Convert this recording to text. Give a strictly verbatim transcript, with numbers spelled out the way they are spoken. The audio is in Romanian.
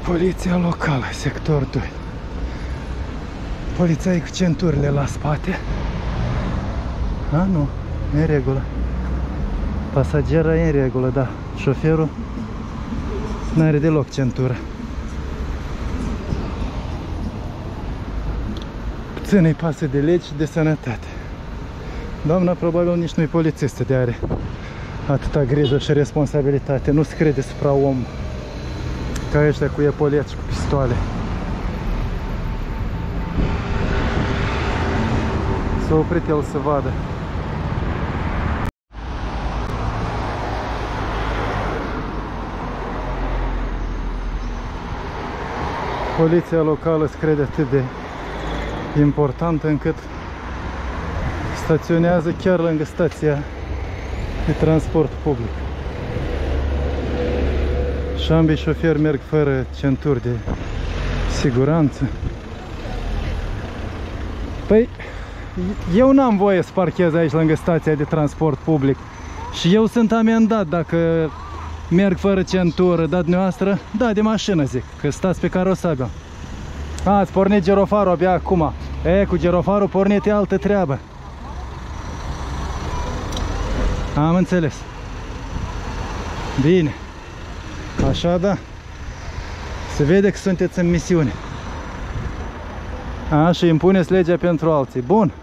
Poliția locală, sector doi. Poliția cu centurile la spate. A, nu, e în regulă. Pasagera e în regulă, da. Șoferul n-are deloc centură. Puțin-i pasă de legi și de sănătate. Doamna probabil nici nu-i polițistă de are atâta grijă și responsabilitate. Nu se crede supra om ca ăștia cu epoleți și cu pistoale. S-a oprit el să vadă. Poliția locală se crede atât de importantă încât staționează chiar lângă stația de transport public. Și ambii șoferi merg fără centuri de siguranță. Păi, eu n-am voie să parchez aici lângă stația de transport public. Și eu sunt amendat dacă merg fără centură, dar dumneavoastră, da, de mașină zic, că stați pe carosabil. A, ați pornit girofarul abia acum. E, cu girofarul pornit e altă treabă. Am înțeles. Bine. Așa, da. Se vede că sunteți în misiune. A, și impuneți legea pentru alții. Bun.